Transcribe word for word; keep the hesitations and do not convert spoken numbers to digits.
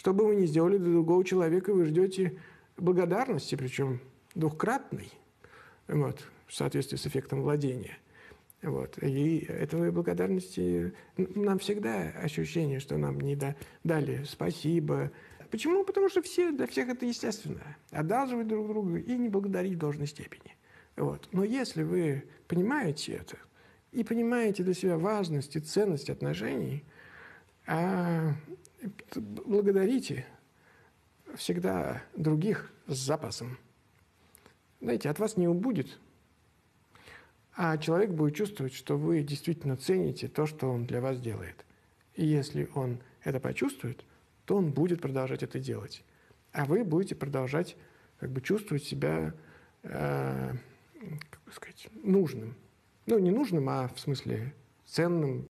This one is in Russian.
что бы вы ни сделали для другого человека, вы ждете благодарности, причем двухкратной, вот, в соответствии с эффектом владения. Вот. И этого благодарности нам всегда ощущение, что нам не дали спасибо. Почему? Потому что все, для всех это естественно. Одалживать друг друга и не благодарить в должной степени. Вот. Но если вы понимаете это и понимаете для себя важность и ценность отношений, а благодарите всегда других с запасом. Знаете, от вас не убудет, а человек будет чувствовать, что вы действительно цените то, что он для вас делает. И если он это почувствует, то он будет продолжать это делать. А вы будете продолжать как бы чувствовать себя, э, как бы сказать, нужным. Ну, не нужным, а в смысле ценным,